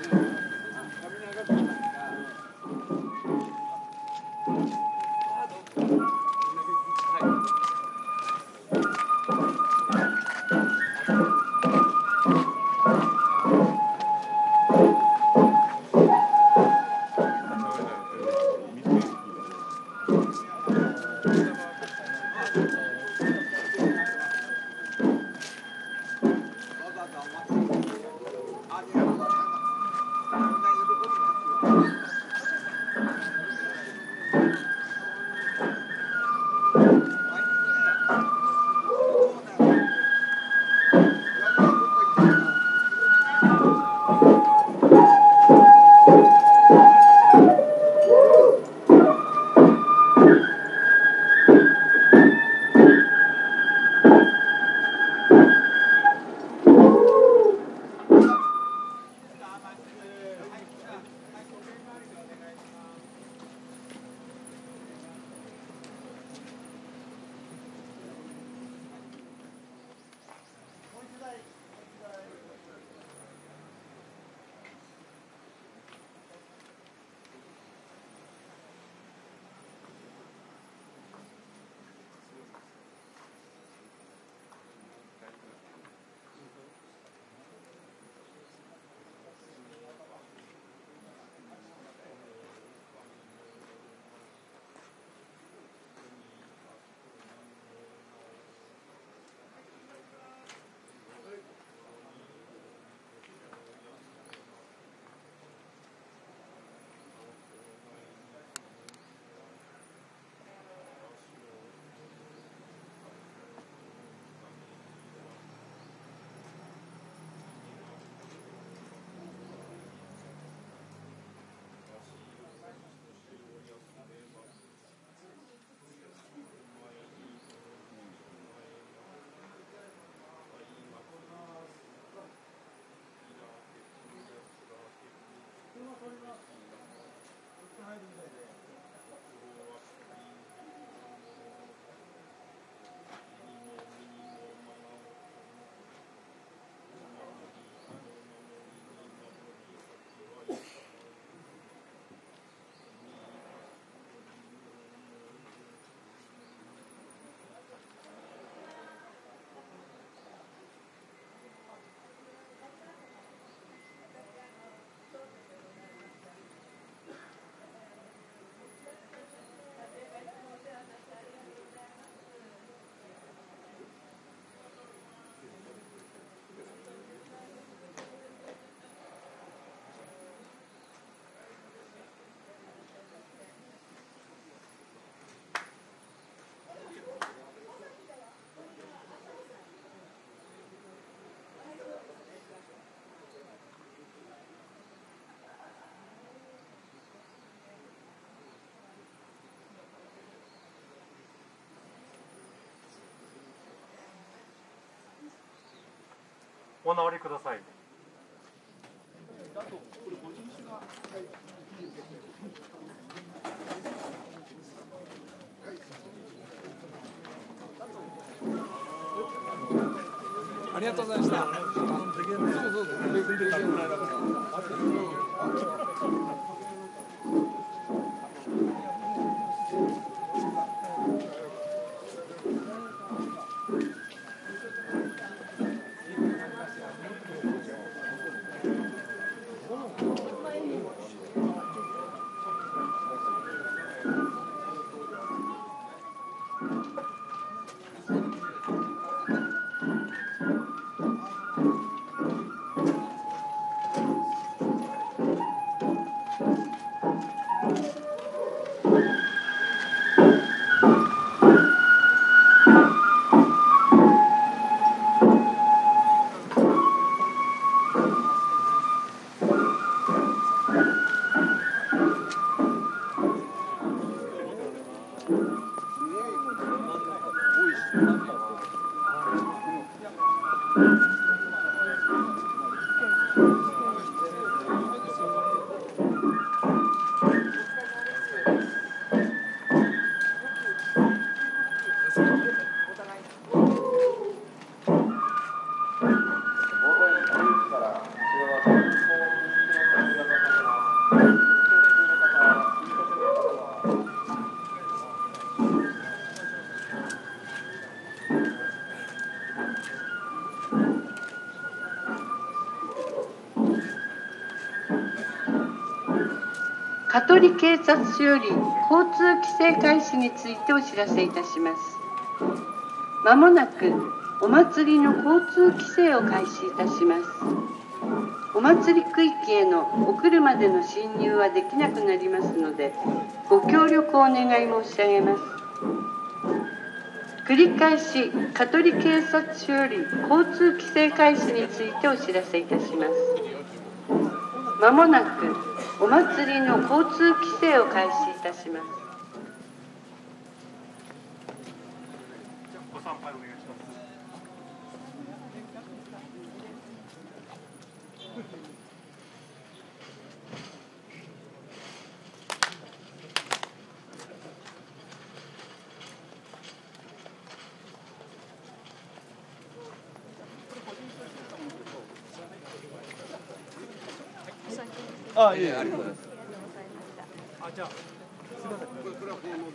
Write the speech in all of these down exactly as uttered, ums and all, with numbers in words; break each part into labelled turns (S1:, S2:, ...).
S1: お直りください。
S2: ありがとうございました。
S3: 香取警察署より交通規制開始についてお知らせいたします。まもなくお祭りの交通規制を開始いたします。お祭り区域へのお車での進入はできなくなりますので、ご協力をお願い申し上げます。繰り返し、香取警察署より交通規制開始についてお知らせいたします。まもなくお祭りの交通規制を開始いたします。
S1: ご参拝お願いします。
S2: あ、いえ、ありがとうございます。
S1: あ、じゃあ、すみません。これ、これはこの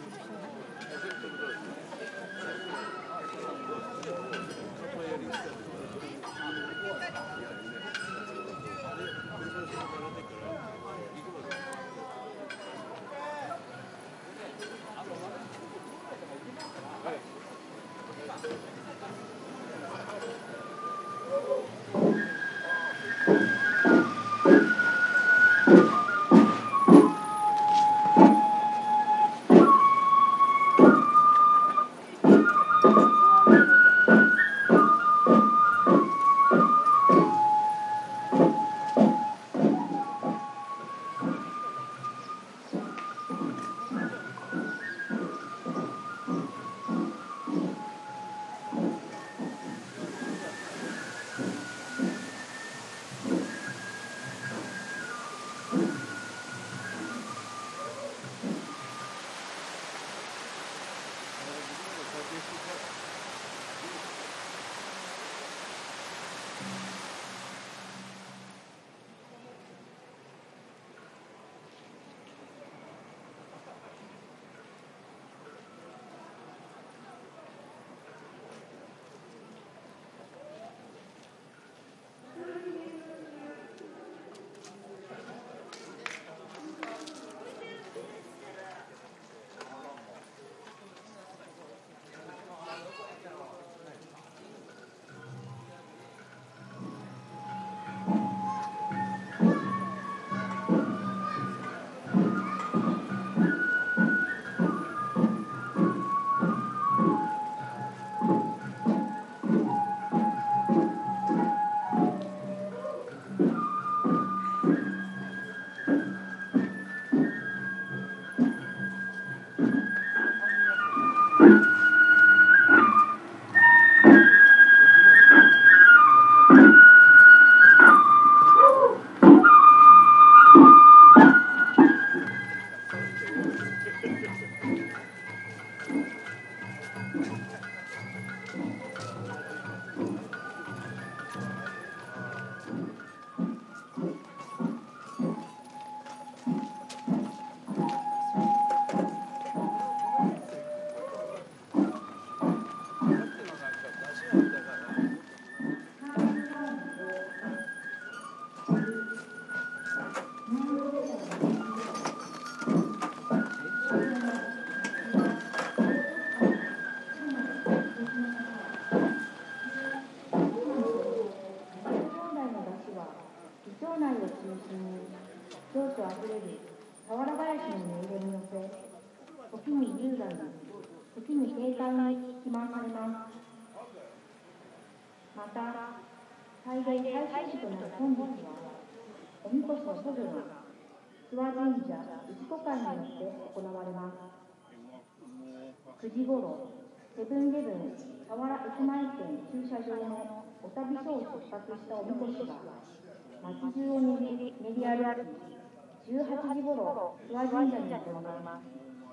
S4: また、祭礼最終日となる本日は、おみこしの補助が諏訪神社内子会によって行われます。くじごろ、セブンイレブン佐原駅前店駐車場のお旅所を出発したおみこしが、町中を練り練り歩き、じゅうはちじごろ、諏訪神社に向かいます。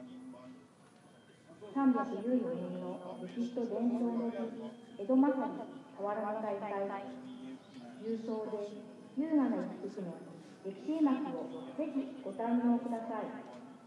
S4: さんびゃくじゅうよねんの歴史と伝統の日、江戸まさり佐原の大祭、勇壮で優雅な一日の歴史絵巻をぜひご堪能ください。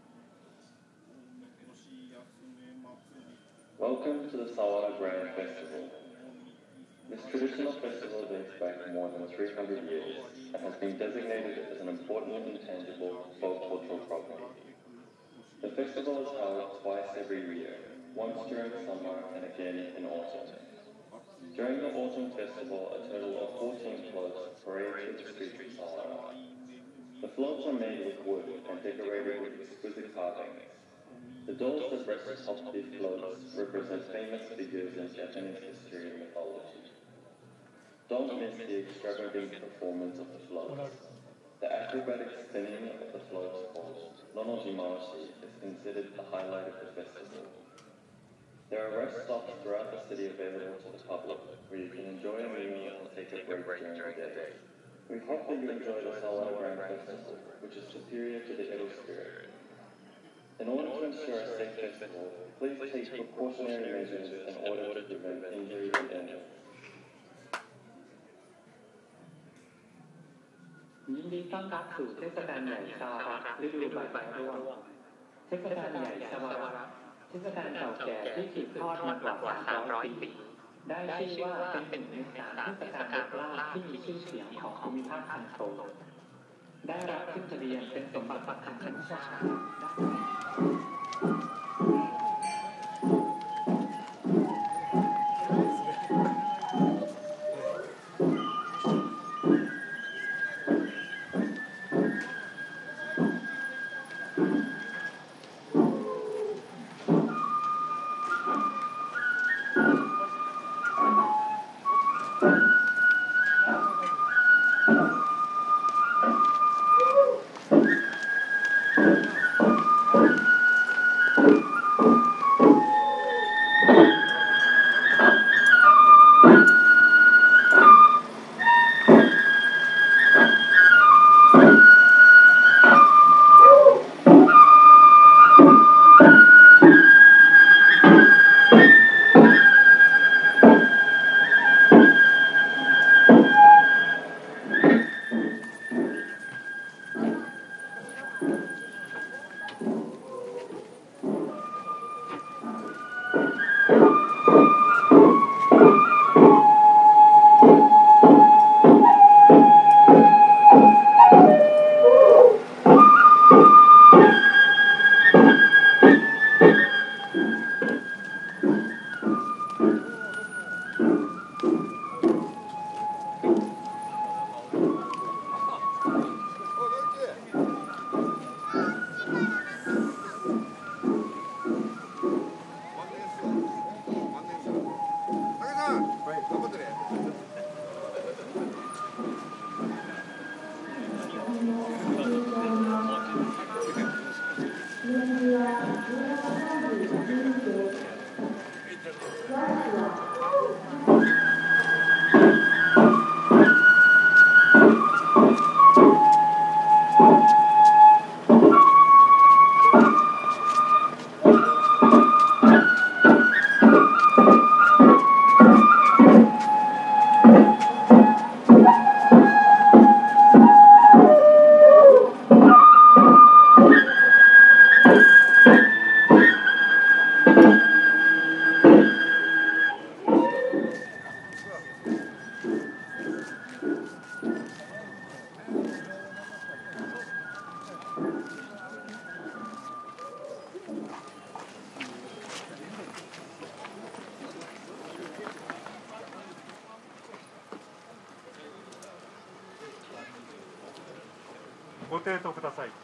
S5: Welcome to the Sawara Grand Festival. This traditional festival dates back more than three hundred years and has been designated as an important and intangible folk cultural property. The festival is held twice every year, once during summer and again in autumn. During the autumn festival, a total of fourteen floats parade through the streets of Sawara. The floats are made with wood and decorated with exquisite carvings. The dolls that rest atop these floats represent famous figures in Japanese history and mythology. Don't miss the extravagant performance of the floats. The acrobatic spinning of the floats called Nonojimashi is considered the highlight of the festival. There are rest stops throughout the city available to the public, where you can enjoy a meal and take a break during the day. We hope that you enjoy the Sawara Grand Festival, which is superior to the Edo spirit. In order to ensure a safe festival, please take precautionary measures in order to prevent injury and illness.
S6: ยินดีต้อนรับสู่เทศกาลใหญ่ซาวาระฤดูใบไม้ร่วงเทศกาลใหญ่ซาวาระเทศกาลเก่าแก่ที่สืบทอดมากว่าสามร้อยปีได้ชื่อว่าเป็นหนึ่งในสามเทศกาลโบราณที่มีชื่อเสียงของภูมิภาคคันโตได้รับขึ้นทะเบียนเป็นสมบัติทางธรรมชาติ
S1: ご提答ください。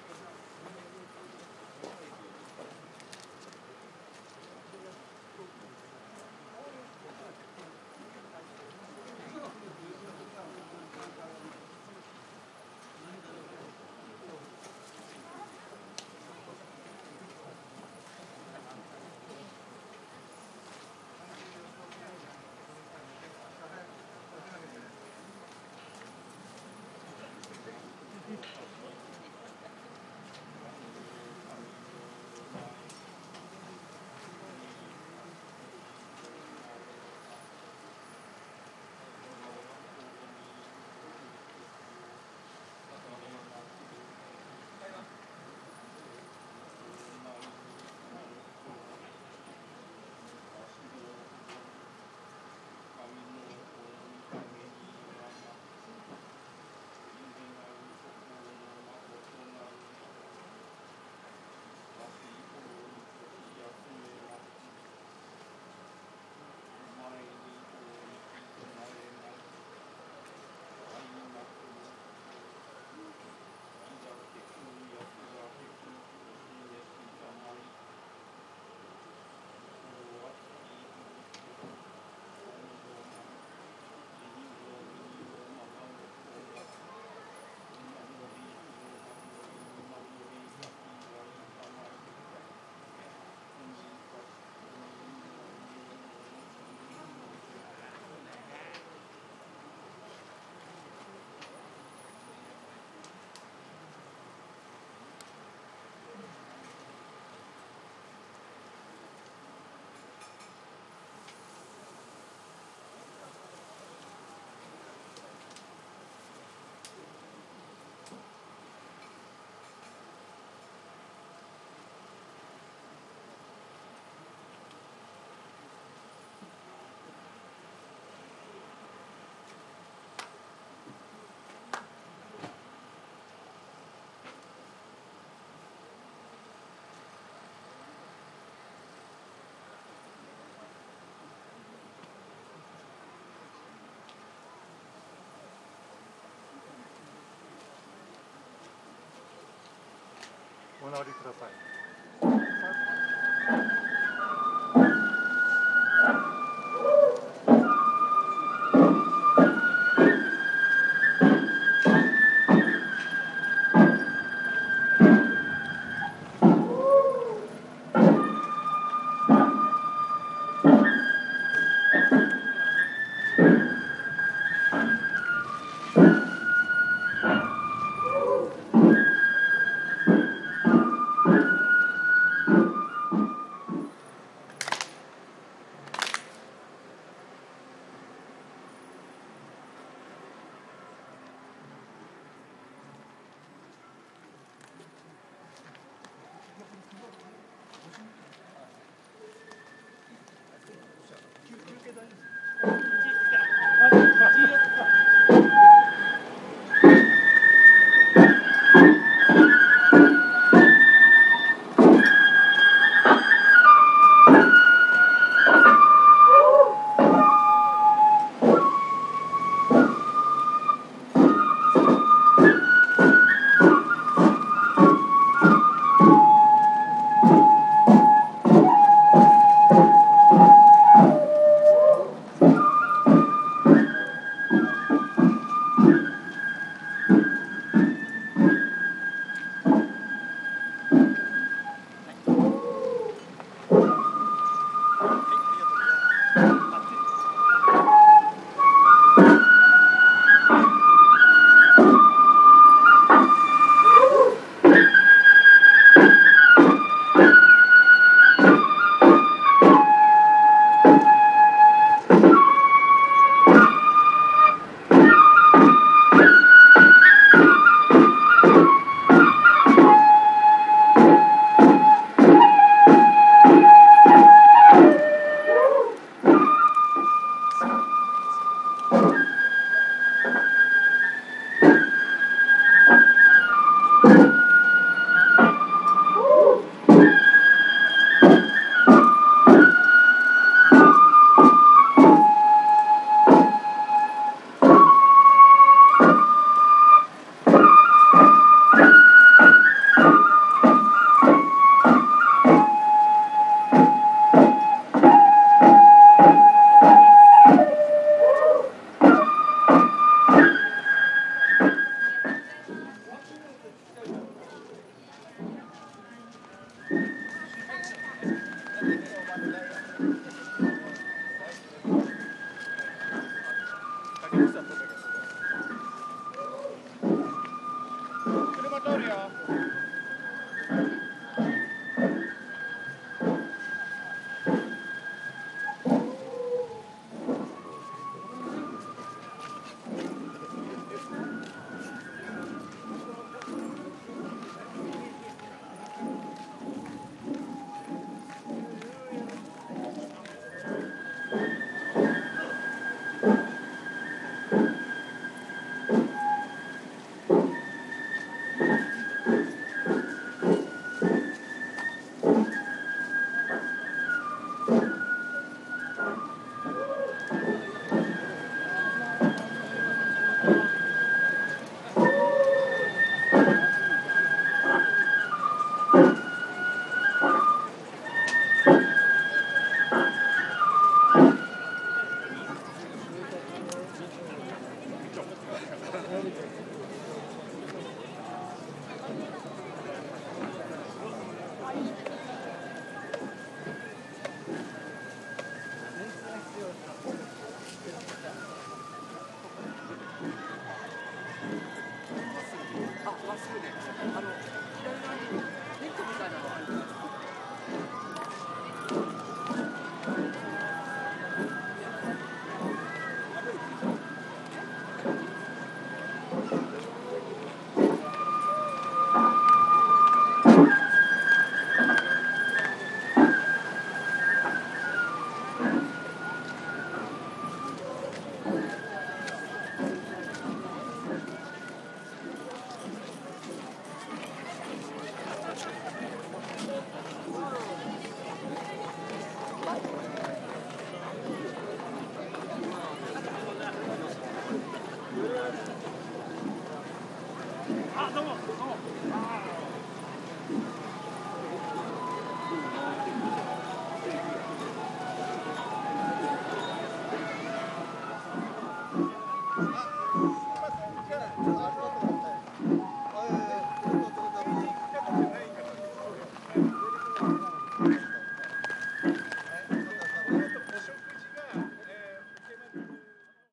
S1: お直りください。